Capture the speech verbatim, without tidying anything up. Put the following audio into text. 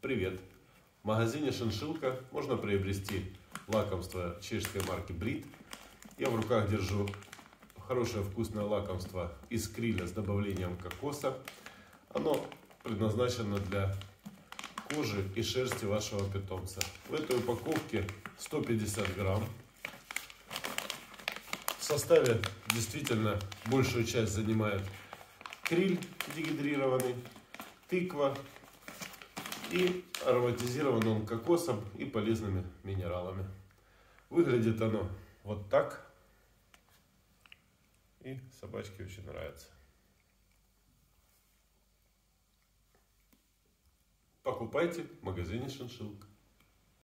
Привет! В магазине Шиншилка можно приобрести лакомство чешской марки Брит. Я в руках держу хорошее вкусное лакомство из криля с добавлением кокоса. Оно предназначено для кожи и шерсти вашего питомца. В этой упаковке сто пятьдесят грамм. В составе действительно большую часть занимает криль дегидрированный, тыква, и ароматизирован он кокосом и полезными минералами. Выглядит оно вот так. И собачке очень нравится. Покупайте в магазине Шиншилка.